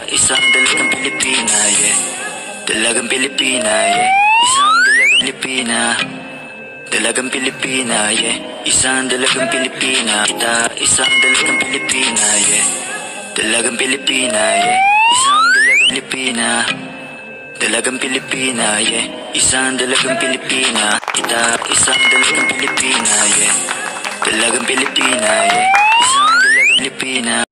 isang dalagang Pilipina, yeah. Dalagang Pilipina, yeah. Isang dalagang Pilipina. Dalagang Pilipina, yeah. Isang dalagang Pilipina. Kita, isang dalagang Pilipina, yeah. Dalagang Pilipina, yeah. Isang dalagang Pilipina. Dalagang Pilipina, yeah. Isang dalagang Pilipina. Kita, isang dalagang Pilipina, yeah. Dalagang Pilipina, yeah. Isang dalagang Pilipina.